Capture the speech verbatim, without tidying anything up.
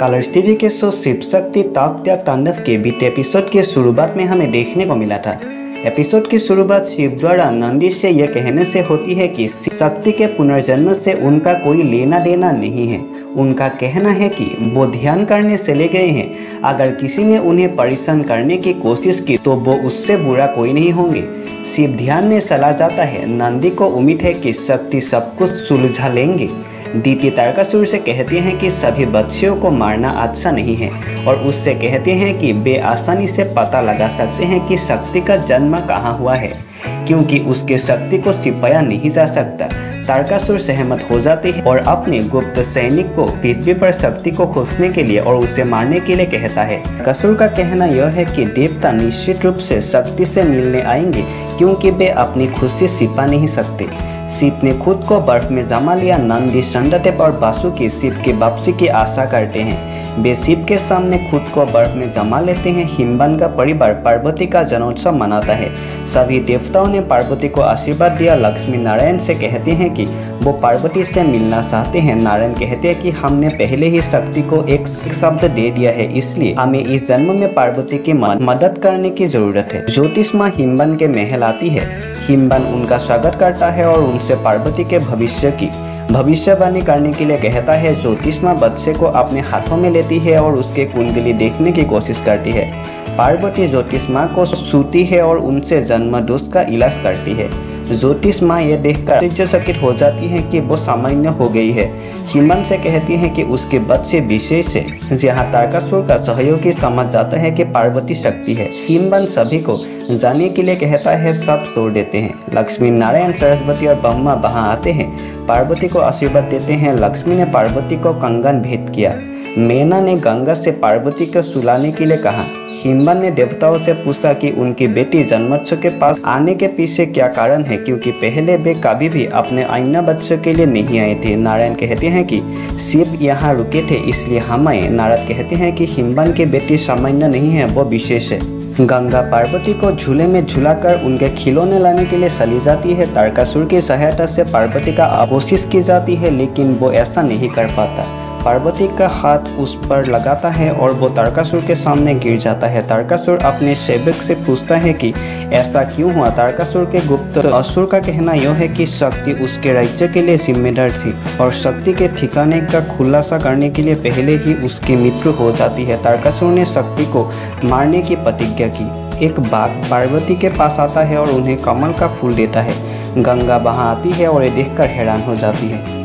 Colours TV के show Shiv Shakti Tap त्याग तांडव के बीते एपिसोड के शुरुआत में हमें देखने को मिला था। एपिसोड की शुरुआत शिव द्वारा नंदी से यह कहने से होती है कि शक्ति के पुनर्जन्म से उनका कोई लेना देना नहीं है। उनका कहना है कि वो ध्यान करने चले गए हैं, अगर किसी ने उन्हें परेशान करने की कोशिश की तो वो उससे बुरा कोई नहीं होंगे। शिव ध्यान में चला जाता है। नंदी को उम्मीद है कि शक्ति सब कुछ सुलझा लेंगे। दीति तारकासुर से कहते हैं कि सभी बच्चियों को मारना अच्छा नहीं है और उससे कहते हैं कि वे आसानी से पता लगा सकते हैं कि शक्ति का जन्म कहाँ हुआ है, क्योंकि उसके शक्ति को छिपाया नहीं जा सकता। तारकासुर सहमत हो जाते हैं और अपने गुप्त सैनिक को पृथ्वी पर शक्ति को खोजने के लिए और उसे मारने के लिए कहता है। तारकासुर का कहना यह है कि देवता निश्चित रूप से शक्ति से मिलने आएंगे, क्योंकि वे अपनी खुशी छिपा नहीं सकते। शिव ने खुद को बर्फ में जमा लिया। नंदी, चंद्रदेव और वासुकी शिव की वापसी की आशा करते हैं। वे शिव के सामने खुद को बर्फ में जमा लेते हैं। हिमवन का परिवार पार्वती का जन्मोत्सव मनाता है। सभी देवताओं ने पार्वती को आशीर्वाद दिया। लक्ष्मी नारायण से कहते हैं कि वो पार्वती से मिलना चाहते हैं। नारायण कहते हैं कि हमने पहले ही शक्ति को एक शब्द दे दिया है, इसलिए हमें इस जन्म में पार्वती की मदद करने की जरूरत है। ज्योतिष माँ हिमवन के महल आती है। हिमवन उनका स्वागत करता है और उनसे पार्वती के भविष्य की भविष्यवाणी करने के लिए कहता है। ज्योतिष माँ बच्चे को अपने हाथों में लेती है और उसके कुंडली देखने की कोशिश करती है। पार्वती ज्योतिष माँ को छूती है और उनसे जन्म दोष का इलाज करती है। ज्योतिष माँ ये देखकर आश्चर्यचकित हो जाती है कि वो सामान्य हो गई है। हिमवन से कहती है कि उसके बच्चे विशेष है। जहाँ तारकासुर का सहयोगी समझ जाता है कि पार्वती शक्ति है। हिमवन सभी को जाने के लिए कहता है। सब छोड़ देते हैं। लक्ष्मी नारायण, सरस्वती और ब्रह्मा वहाँ आते हैं। पार्वती को आशीर्वाद देते हैं। लक्ष्मी ने पार्वती को कंगन भेंट किया। मैना ने गंगा से पार्वती को सुलाने के लिए कहा। हिमवन ने देवताओं से पूछा कि उनकी बेटी जन्मोत्सव के पास आने के पीछे क्या कारण है, क्योंकि पहले वे कभी भी अपने आईना बच्चों के लिए नहीं आए थे। नारायण कहते हैं कि शिव यहाँ रुके थे, इसलिए हम आए। नारद कहते हैं कि हिमवन की बेटी सामान्य नहीं है, वो विशेष है। गंगा पार्वती को झूले में झूलाकर उनके खिलौने लाने के लिए चली जाती है। तारकासुर की सहायता से पार्वती का कोशिश की जाती है, लेकिन वो ऐसा नहीं कर पाता। पार्वती का हाथ उस पर लगाता है और वो तारकासुर के सामने गिर जाता है। तारकासुर अपने सेवक से पूछता है कि ऐसा क्यों हुआ। तारकासुर के गुप्त असुर का कहना यह है कि शक्ति उसके राज्य के लिए जिम्मेदार थी और शक्ति के ठिकाने का खुलासा करने के लिए पहले ही उसकी मृत्यु हो जाती है। तारकासुर ने शक्ति को मारने की प्रतिज्ञा की। एक बाघ पार्वती के पास आता है और उन्हें कमल का फूल देता है। गंगा वहाँ आती है और ये देखकर हैरान हो जाती है।